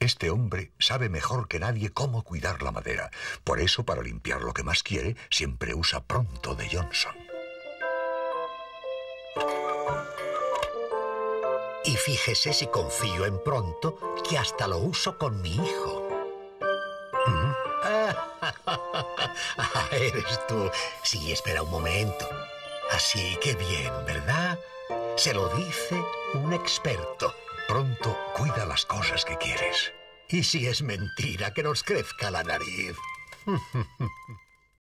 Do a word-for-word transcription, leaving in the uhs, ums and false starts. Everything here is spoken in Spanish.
Este hombre sabe mejor que nadie cómo cuidar la madera. Por eso, para limpiar lo que más quiere, siempre usa Pronto de Johnson. Y fíjese si confío en Pronto, que hasta lo uso con mi hijo. ¿Mm? Ah, eres tú. Sí, espera un momento. Así que bien, ¿verdad? Se lo dice un experto. Pronto cuida las cosas que quieres. ¿Y si es mentira que nos crezca la nariz?